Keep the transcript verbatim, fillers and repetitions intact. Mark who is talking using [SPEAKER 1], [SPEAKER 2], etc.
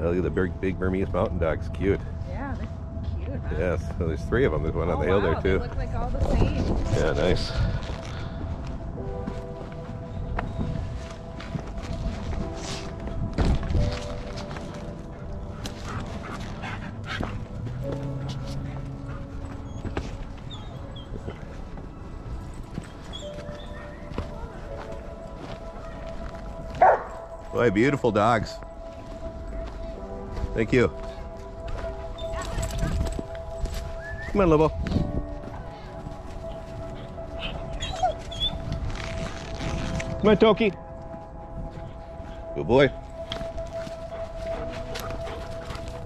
[SPEAKER 1] Oh, look at the big, big Bernese Mountain dogs. Cute.
[SPEAKER 2] Yeah, they're cute, huh?
[SPEAKER 1] Yes, so there's three of them. There's one
[SPEAKER 2] Oh,
[SPEAKER 1] on the hill
[SPEAKER 2] wow,
[SPEAKER 1] there too.
[SPEAKER 2] They look like all the same.
[SPEAKER 1] Yeah, nice. Boy, beautiful dogs. Thank you. Come on, Lobo. Come on, Toki. Good boy.